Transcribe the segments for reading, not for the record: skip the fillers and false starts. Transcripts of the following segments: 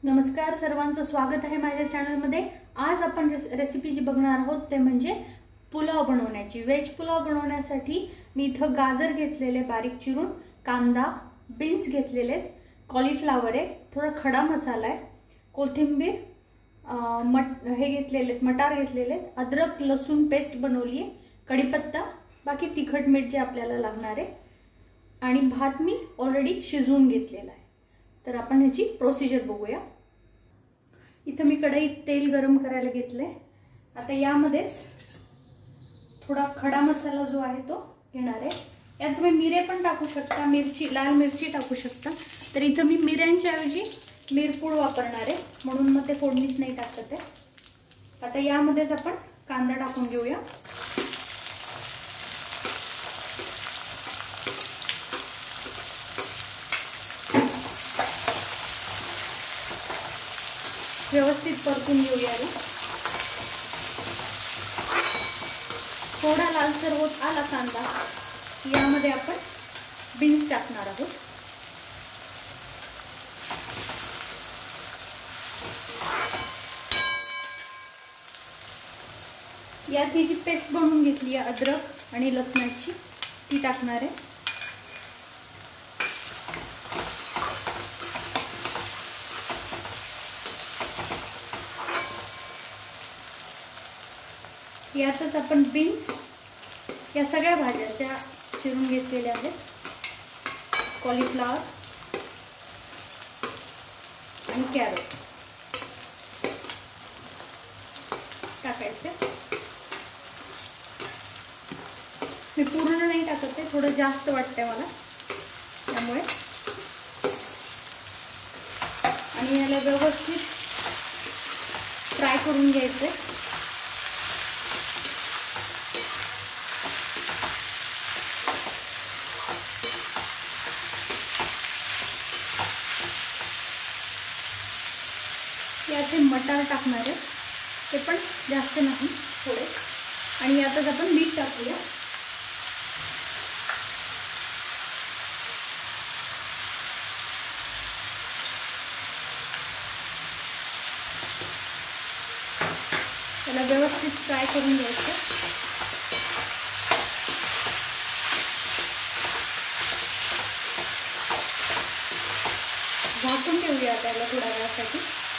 नमस्कार, सर्वांचं स्वागत आहे माझ्या चॅनलमध्ये। आज आपण रेसिपी जी बघणार आहोत ते म्हणजे पुलाव बनवण्याची। वेज पुलाव बनवण्यासाठी मी इथं गाजर घेतलेले बारीक चिरून, कांदा, बीन्स घेतलेले, कॉलीफ्लावर आहे, थोडा खडा मसाला आहे, कोथिंबीर, हे घेतलेले, मटार घेतलेले, अद्रक लसूण पेस्ट बनवली आहे, कढीपत्ता, बाकी तिखट मीठ जे आपल्याला लागणार आहे आणि भात मी ऑलरेडी शिजवून घेतलेला आहे। तर आपण ह्याची प्रोसिजर बघूया। इथं मी कढईत तेल गरम करायला घेतले। आता यामध्येच थोडा खडा मसाला जो आहे तो घेणार आहे। यात तुम्ही मिरे पण टाकू शकता, लाल मिरची टाकू शकता। तर इथं मी मिऱ्यांच्या ऐवजी मिरपूड वापरणार आहे, म्हणून मग ते फोडणीत नाही टाकत आहे। आता यामध्येच आपण कांदा टाकून घेऊया। व्यवस्थित परतून घेऊया। थोडा लालसर होत आला कांदा, यामध्ये आपण बीन्स टाकणार आहोत। यात ही जी पेस्ट बनवून घेतली आहे अद्रक आणि लसणाची, ती टाकणार आहे। यातच आपण बीन्स या सगळ्या भाज्या चिरून घेतलेल्या आहेत, कॉलीफ्लावर आणि कॅरट टाकायचे। मी पूर्ण नाही टाकत आहे, थोडं जास्त वाटतंय मला त्यामुळे। आणि याला व्यवस्थित फ्राय करून घ्यायचं आहे। याचे मटार टाकणार आहे, ते पण जास्त नाही, थोडे। आणि यातच आपण मीठ टाकूया। त्याला व्यवस्थित फ्राय करून घ्यायचं। झाकून ठेवूया त्याला थोड्या वेळासाठी।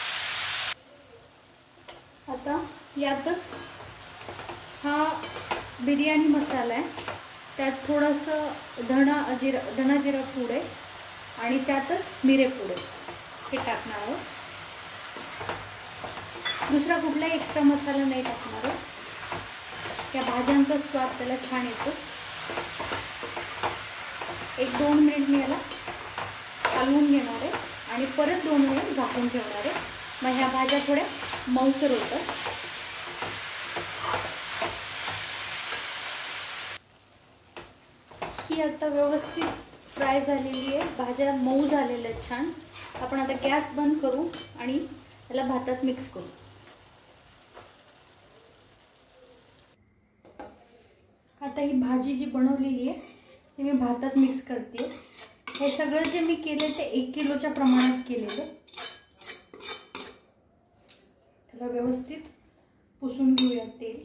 आता यातच हा बिर्याणी मसाला आहे, त्यात थोडंसं धना जिरा पूड आहे आणि त्यातच मिरे पूड आहे, हे टाकणार आहोत। दुसरा कुठलाही एक्स्ट्रा मसाला नाही टाकणार आहे, त्या भाज्यांचा स्वाद त्याला छान येतो। 1-2 मिनिट मी याला हलवून घेणार आहे आणि परत 2 मिनिट झाकून ठेवणार आहे, मग ह्या भाज्या थोड्या मऊसर होतात। ही आता व्यवस्थित फ्राय झालेली आहे, भाज्या मऊ झालेल्या आहेत छान। आपण आता गॅस बंद करू आणि त्याला भातात मिक्स करू। आता ही भाजी जी बनवलेली आहे ती मी भातात मिक्स करते। हे सगळं जे मी केले ते 1 किलोच्या प्रमाणात केलेलं। त्याला व्यवस्थित पुसून घेऊया तेल।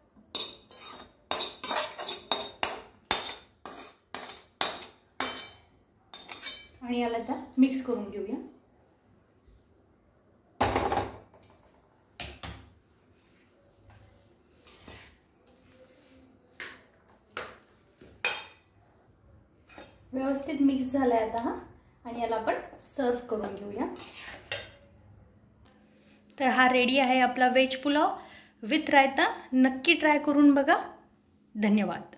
आणि याला आता मिक्स करून घेऊया। व्यवस्थित मिक्स झालाय आता हा, आणि याला आपण सर्व करून घेऊया। तर हा रेडी आहे आपला वेज पुलाव विथ रायता। नक्की ट्राय करून बघा। धन्यवाद।